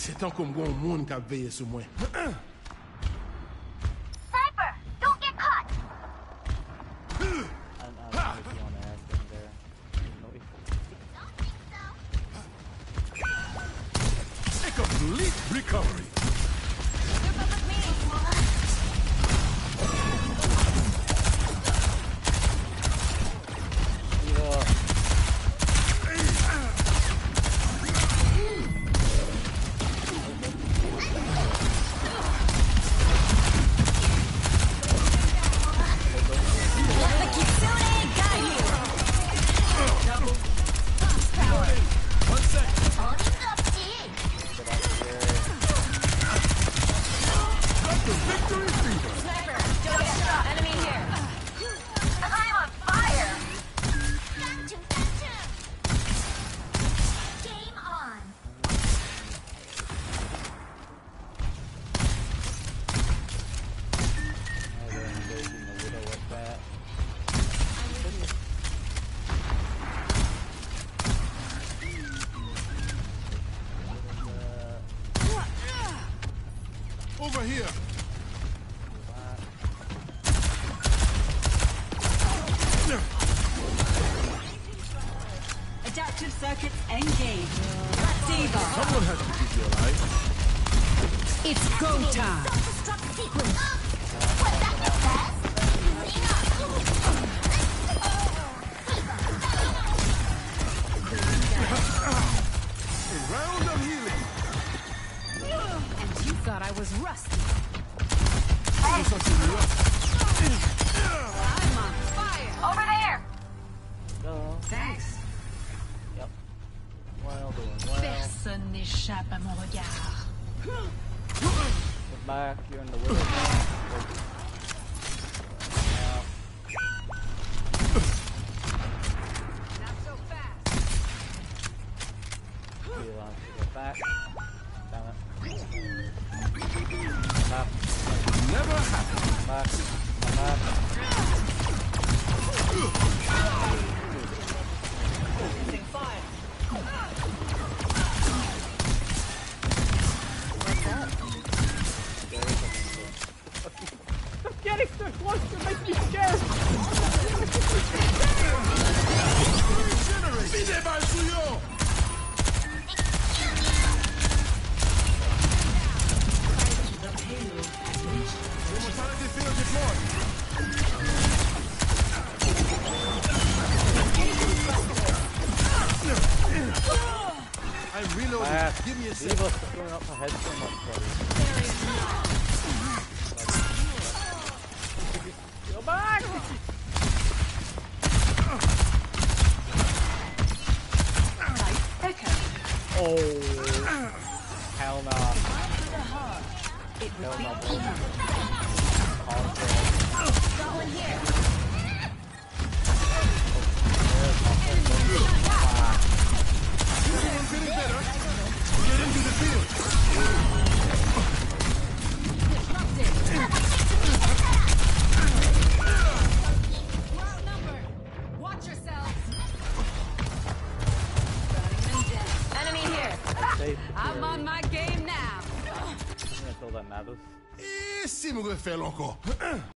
C'est tant comme un monde qui a veillé sur moi. Sniper, don't get caught. I don't know if you want to ask him there. Don't think so. A complete recovery. Group up with me. Over here. Adaptive circuits engaged. Diva. Someone has to keep you alive. It's go time. Self-destruct sequence. Was that the best? A round of healing. And you thought I was rusty. I'm on fire. Over there. Thanks. Yep. Well doing well. Personne n'échappe à mon regard. Get back, you're in the widow. Not so fast. Realize to get back. Damn it. Back. never happened. Back. Back. Getting so close to make me scared. Fide bal sou yo! Immortality field deployed. I'm reloading. Give me a second. Diva's throwing up her head so much, buddy. Go back! Oh, hell no. It would Hell be no, easy. bro. Got one here. I'm feeling better. Get into the field. We're outnumbered. Watch yourselves. Enemy here. I'm on my game now. I'm gonna throw that Navis. Et si me refait encore.